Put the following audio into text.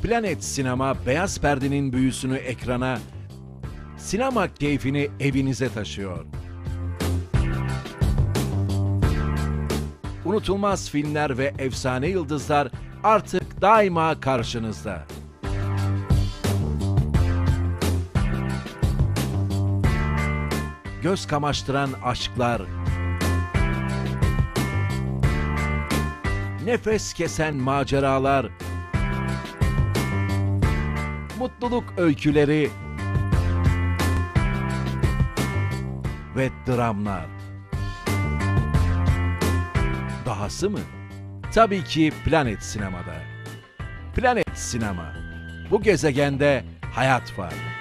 Planet Sinema beyaz perdenin büyüsünü ekrana, sinema keyfini evinize taşıyor. Unutulmaz filmler ve efsane yıldızlar artık daima karşınızda. Göz kamaştıran aşklar, nefes kesen maceralar, mutluluk öyküleri ve dramlar. Dahası mı? Tabii ki Planet Sinema'da. Planet Sinema. Bu gezegende hayat var.